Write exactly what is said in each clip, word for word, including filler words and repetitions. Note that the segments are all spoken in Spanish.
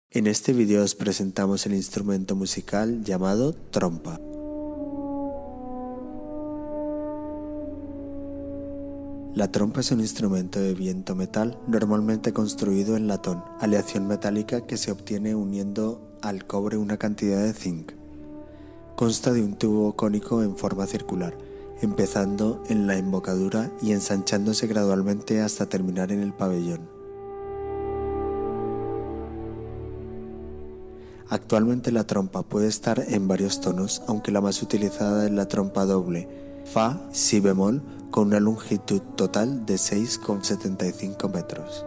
En este video os presentamos el instrumento musical llamado trompa. La trompa es un instrumento de viento metal normalmente construido en latón, aleación metálica que se obtiene uniendo al cobre una cantidad de zinc. Consta de un tubo cónico en forma circular, empezando en la embocadura y ensanchándose gradualmente hasta terminar en el pabellón. Actualmente la trompa puede estar en varios tonos, aunque la más utilizada es la trompa doble, fa, si bemol, con una longitud total de seis coma setenta y cinco metros.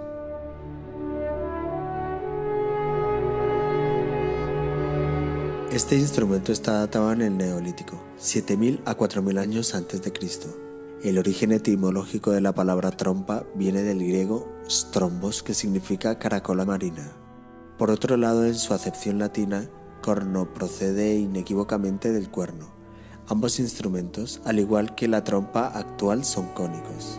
Este instrumento está datado en el Neolítico, siete mil a cuatro mil años antes de Cristo. El origen etimológico de la palabra trompa viene del griego strombos, que significa caracola marina. Por otro lado, en su acepción latina, corno procede inequívocamente del cuerno. Ambos instrumentos, al igual que la trompa actual, son cónicos.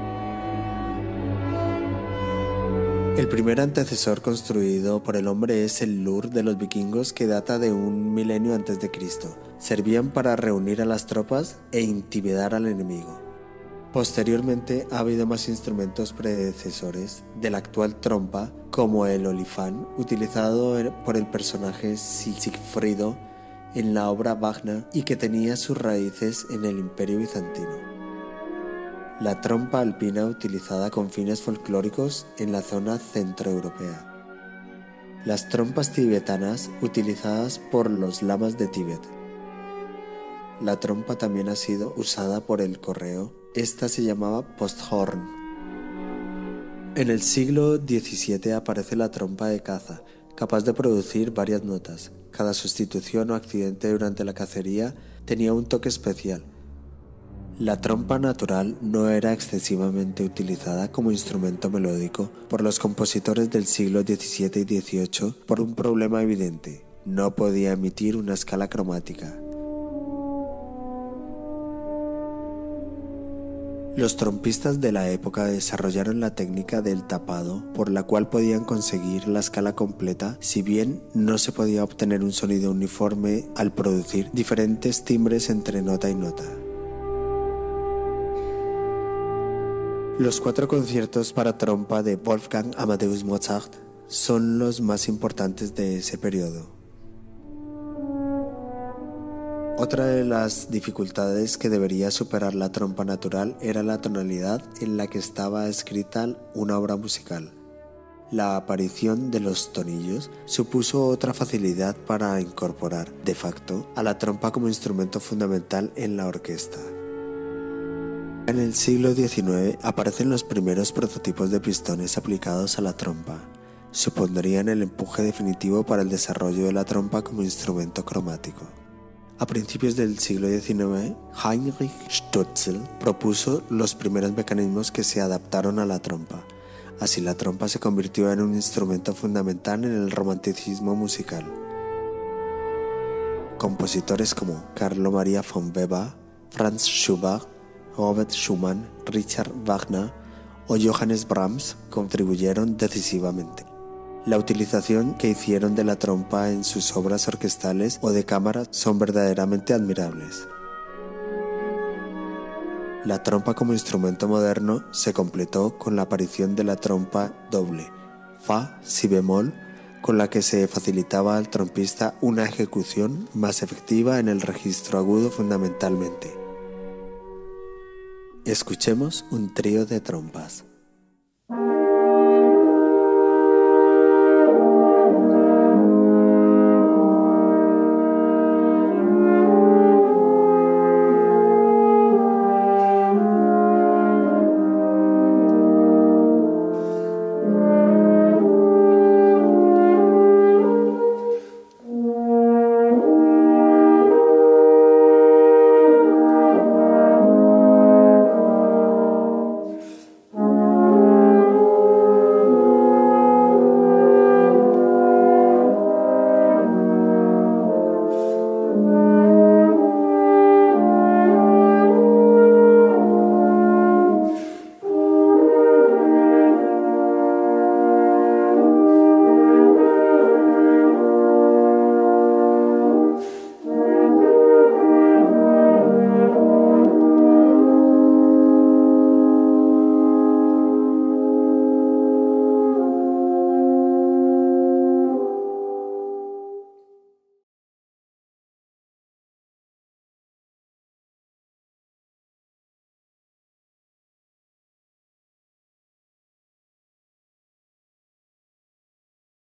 El primer antecesor construido por el hombre es el lur de los vikingos, que data de un milenio antes de Cristo. Servían para reunir a las tropas e intimidar al enemigo. Posteriormente ha habido más instrumentos predecesores de la actual trompa, como el olifán, utilizado por el personaje Sigfrido en la obra Wagner y que tenía sus raíces en el Imperio Bizantino. La trompa alpina, utilizada con fines folclóricos en la zona centroeuropea. Las trompas tibetanas, utilizadas por los lamas de Tíbet. La trompa también ha sido usada por el correo. Esta se llamaba posthorn. En el siglo diecisiete aparece la trompa de caza, capaz de producir varias notas. Cada sustitución o accidente durante la cacería tenía un toque especial. La trompa natural no era excesivamente utilizada como instrumento melódico por los compositores del siglo diecisiete y dieciocho por un problema evidente: no podía emitir una escala cromática. Los trompistas de la época desarrollaron la técnica del tapado, por la cual podían conseguir la escala completa, si bien no se podía obtener un sonido uniforme al producir diferentes timbres entre nota y nota. Los cuatro conciertos para trompa de Wolfgang Amadeus Mozart son los más importantes de ese periodo. Otra de las dificultades que debería superar la trompa natural era la tonalidad en la que estaba escrita una obra musical. La aparición de los tonillos supuso otra facilidad para incorporar, de facto, a la trompa como instrumento fundamental en la orquesta. En el siglo diecinueve aparecen los primeros prototipos de pistones aplicados a la trompa. Supondrían el empuje definitivo para el desarrollo de la trompa como instrumento cromático. A principios del siglo diecinueve, Heinrich Stölzl propuso los primeros mecanismos que se adaptaron a la trompa. Así la trompa se convirtió en un instrumento fundamental en el romanticismo musical. Compositores como Carlo Maria von Weber, Franz Schubert, Robert Schumann, Richard Wagner o Johannes Brahms contribuyeron decisivamente. La utilización que hicieron de la trompa en sus obras orquestales o de cámara son verdaderamente admirables. La trompa como instrumento moderno se completó con la aparición de la trompa doble, fa, si bemol, con la que se facilitaba al trompista una ejecución más efectiva en el registro agudo fundamentalmente. Escuchemos un trío de trompas.